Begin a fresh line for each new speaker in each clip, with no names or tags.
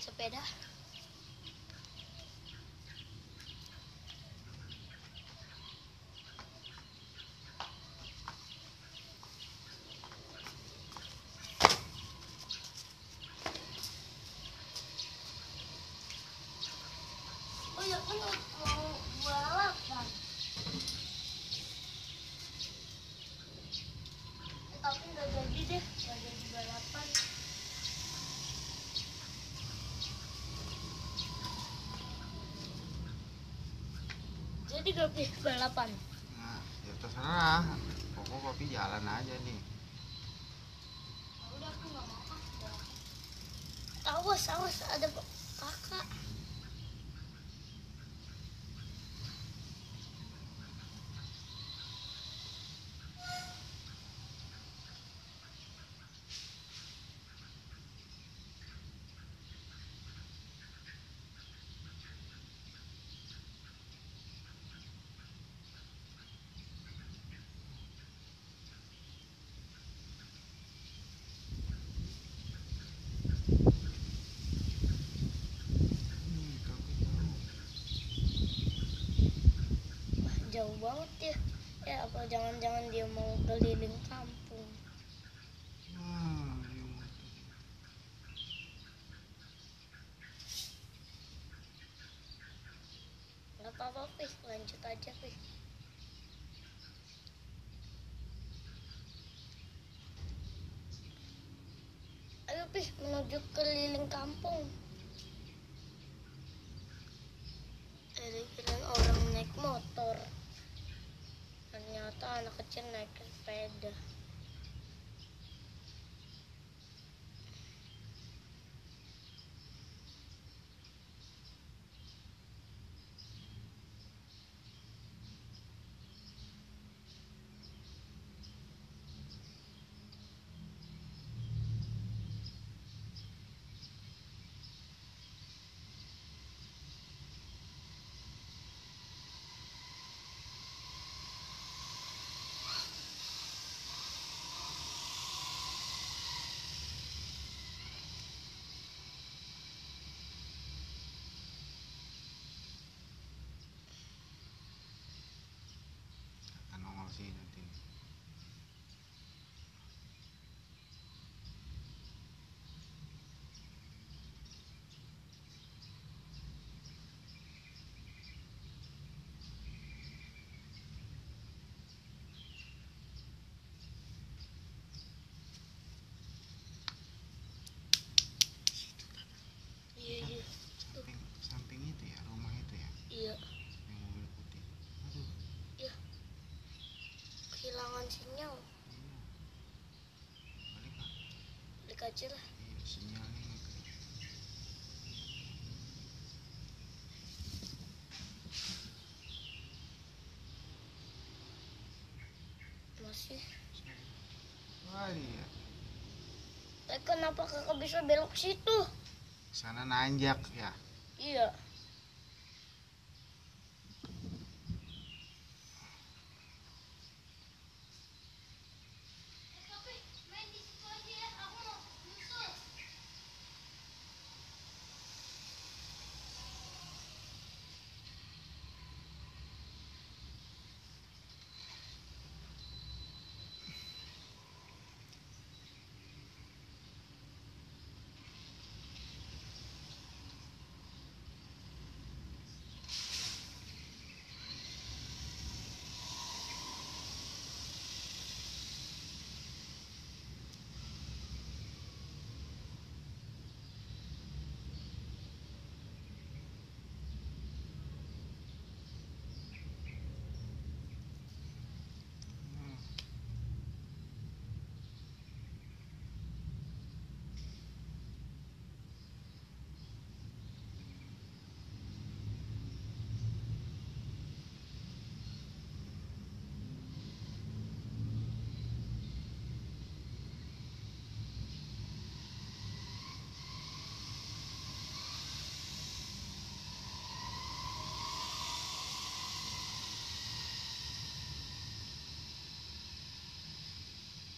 sepeda. Oh ya kan mau balapan. Tapi nggak jadi deh, nggak jadi balapan. Jadi gak pilih balapan.
Nah, ya terserah. Pokoknya papi jalan aja nih.
Udah aku nggak mau ah. Awas ada kakak. Jauh banget ya. Ya apa jangan-jangan dia mau keliling kampung. Nggak apa-apa Pih, lanjut aja Pih. Ayo Pih, menuju keliling kampung. Kira orang naik motor, ternyata anak kecil naik sepeda.
Akan nongol sih nanti.
Iya.
Samping itu ya, rumah itu ya.
Iya.
Yang mobil putih. Aduh.
Iya. Kehilangan sinyal.
Iya. Balik Pak.
Balik aja lah.
Iya, sinyalnya nggak.
Masih.
Wah iya.
Kenapa kakak bisa belok situ?
Sana nanjak ya.
Iya.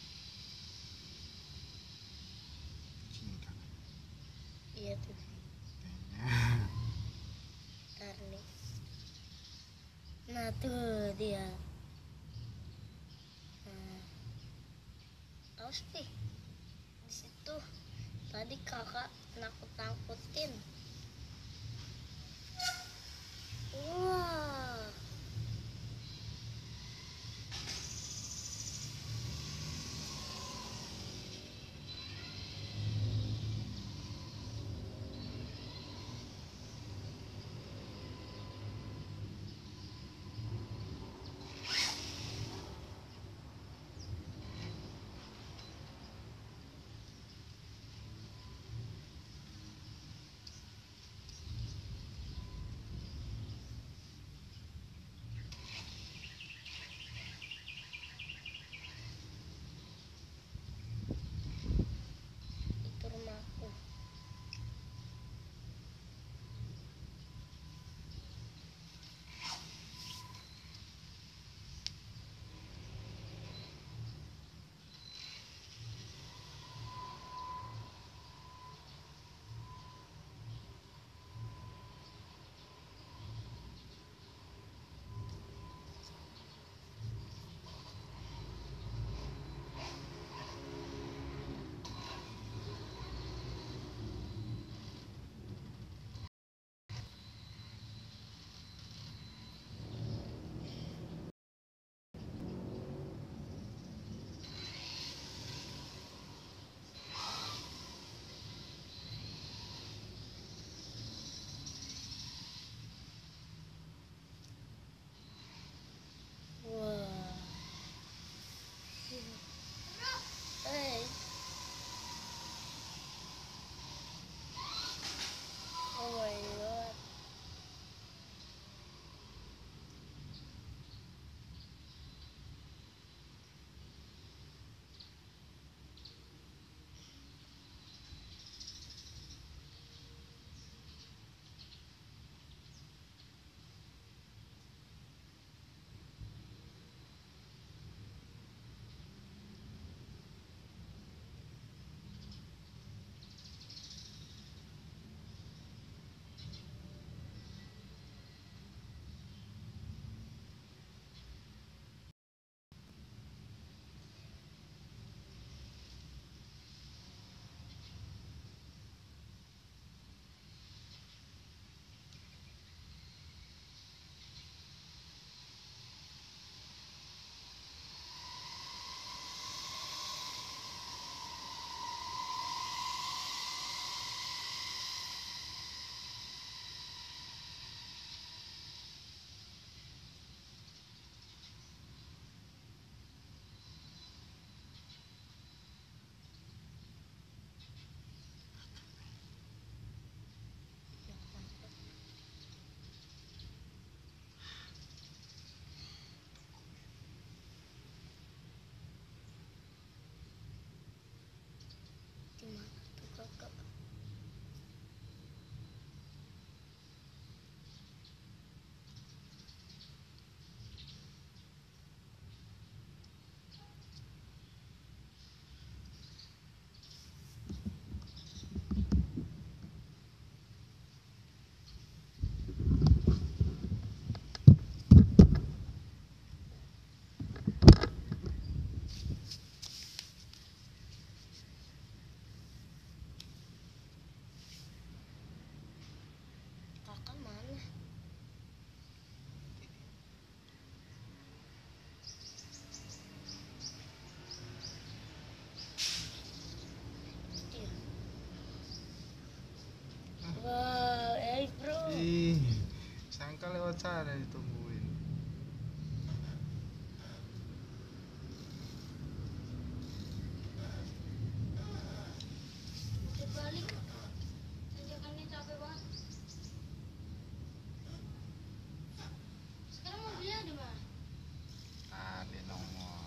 Sini Kak.
Iya tuh. Nah tuh dia. Awas nih di situ. Tadi kakak nakut-nakutin. Wah. Itu rumahku. Wah. Hey. Oh my god. Gimana tuh kakak? Kakak mana? Dia. Wah, bro.
Ih, sangka lewat sana ditungguin.
Balik. Tanjakannya capek banget. Sekarang mobilnya di mana?
Ada nomor.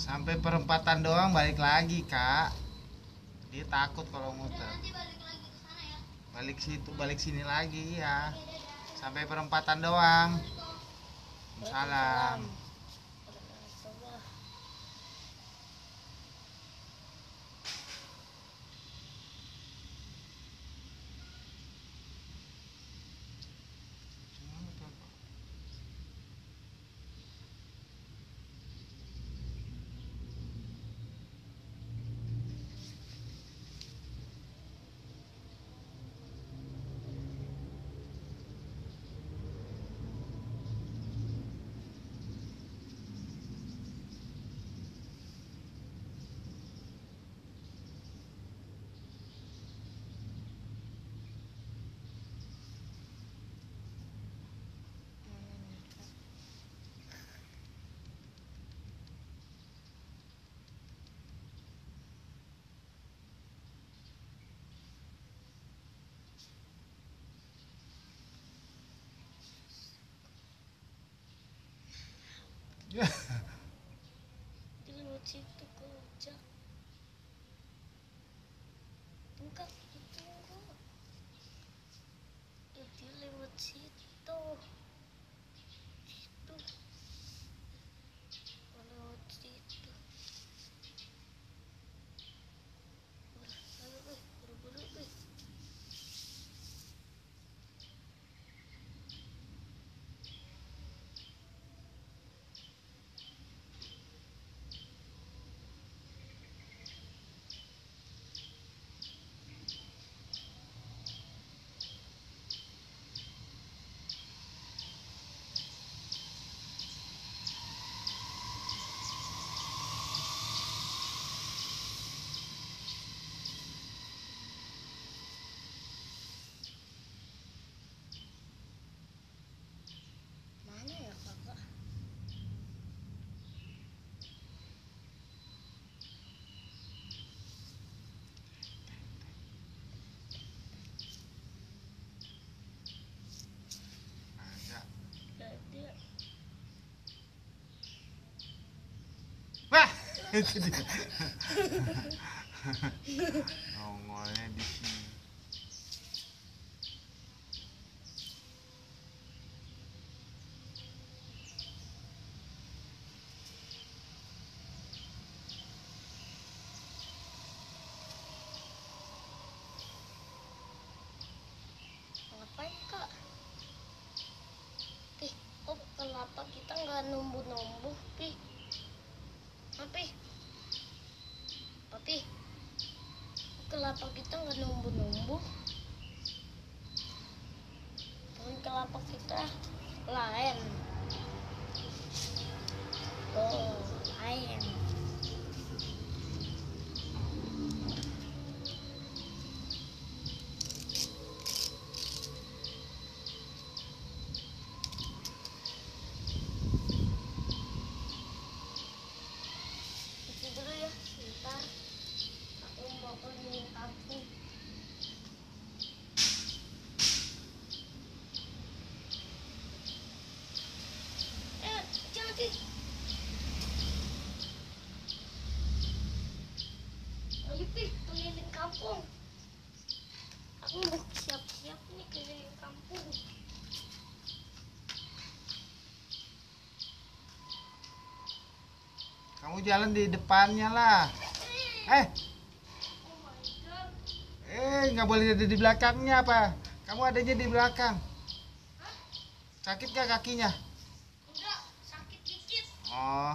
Sampai perempatan doang balik lagi, Kak. Dia takut kalau muter.
Nanti balik lagi ke sana ya.
Balik situ, balik sini lagi ya. Sampai perempatan doang. Salam. Ya.
Di lewat situ kerja. Enggak, tunggu. Di lewat situ. Situ. Lewat situ. Ayo, buru-buru. Mana ya kakak?
Ada.
Dia
Wah, itu dia. Nongolnya di sini.
ngapain kak? Oh kenapa kita nggak numbuh-numbuh pi? Papi, kenapa kita nggak numbuh-numbuh? Pohon kelapa kita lain. Oh, lain. Itu dulu ya, sebentar. Aku mau keliling kampung. Jangan sih. Ayo pi, keliling kampung. Aku mau siap-siap nih keliling kampung.
Kamu jalan di depannya lah.
Oh my god.
Nggak boleh ada di belakangnya apa? Kamu adanya di belakang. Sakit gak kakinya?
Enggak, sakit dikit.
Oh,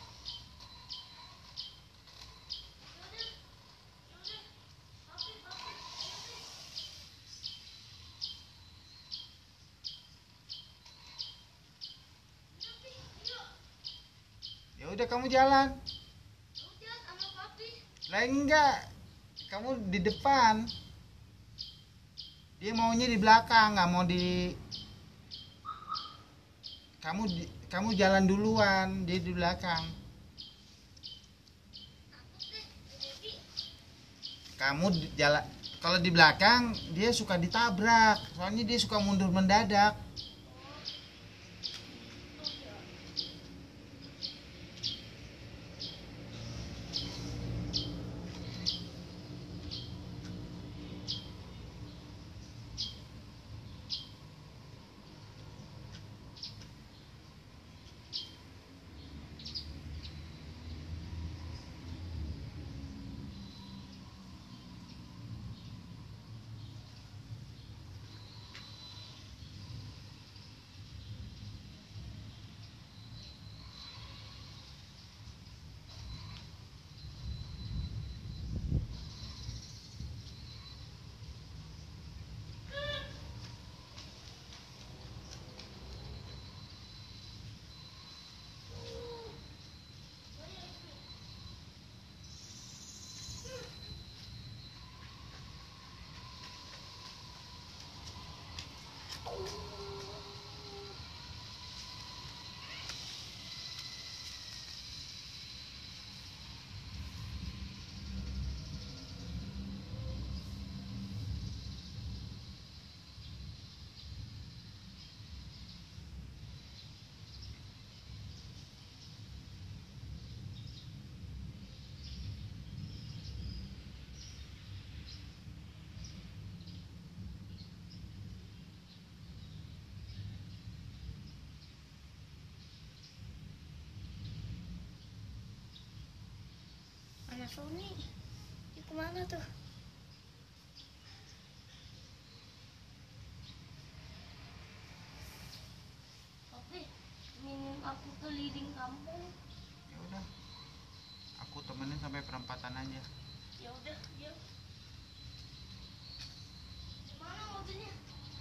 ya udah kamu jalan.
Udah sama papi.
Lah enggak, kamu di depan. Dia maunya di belakang, nggak mau di. Kamu jalan duluan, dia di belakang. Kamu jalan. Kalau di belakang dia suka ditabrak, soalnya dia suka mundur mendadak.
Sony. Dia kemana tuh? Tapi temenin aku keliling kampung.
Ya udah, aku temenin sampai perempatan aja.
Ya udah, ya. Mana mobilnya?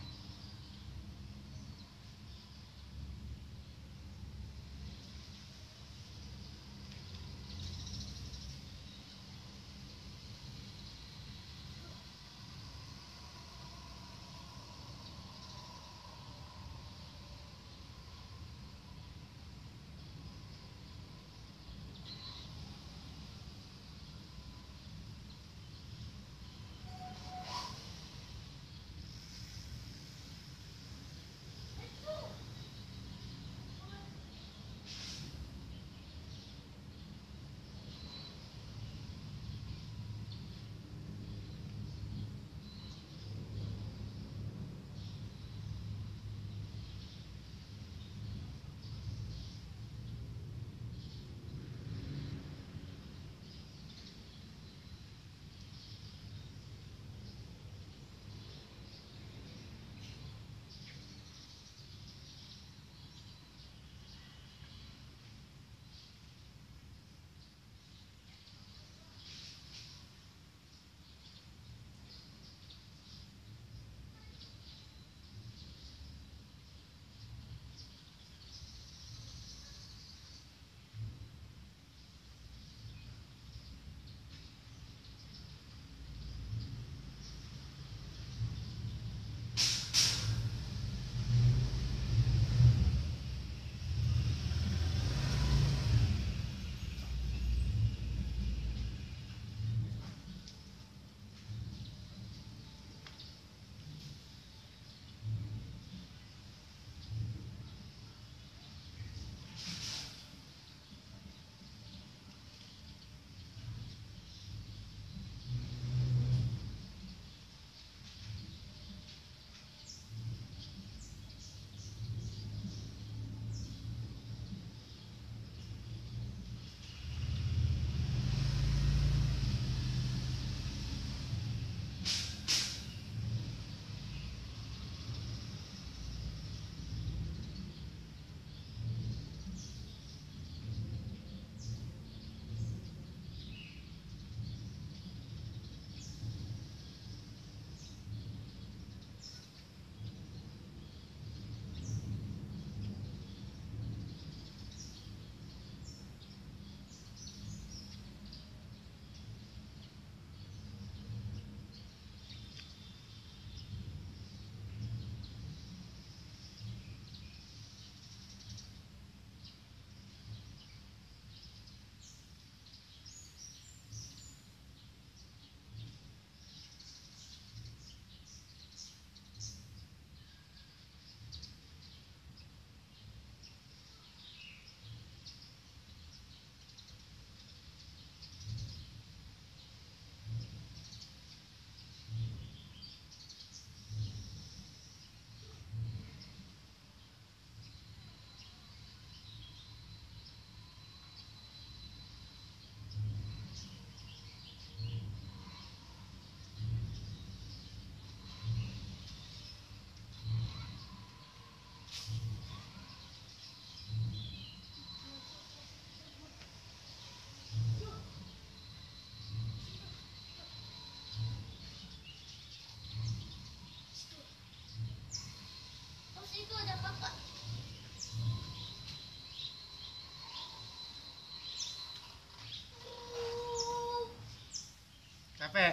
Capek.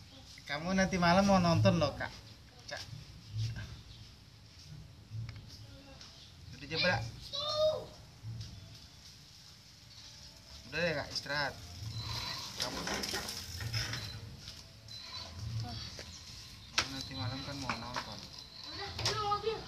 Kamu nanti malam mau nonton loh, Kak. Cak. Udah jebrak. Udah deh, Kak, istirahat. Kamu nanti malam kan mau nonton.
Udah, ini mobil.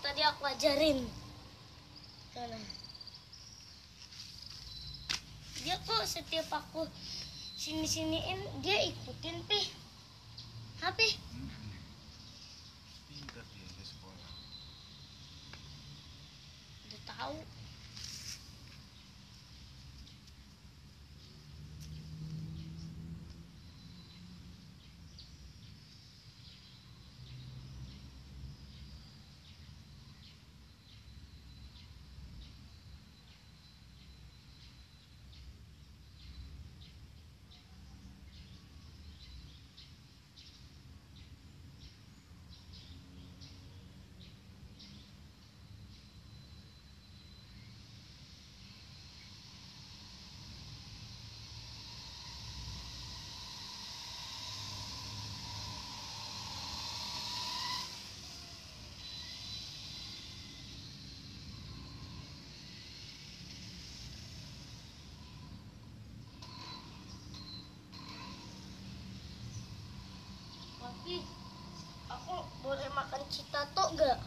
tadi aku ajarin. Sana. Dia kok setiap aku sini-siniin dia ikutin pi. Hapi.
Pintar dia di sekolah.
Udah tahu. Tapi aku boleh makan citato gak?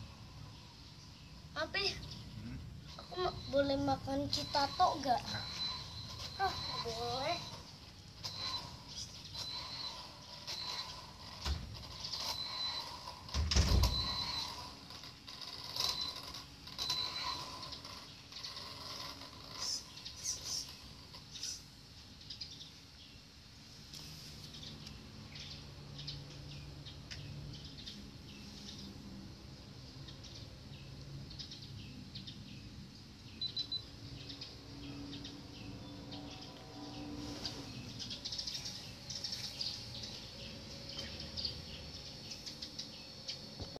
Tapi aku boleh makan citato gak?
Nah,
Ah, boleh.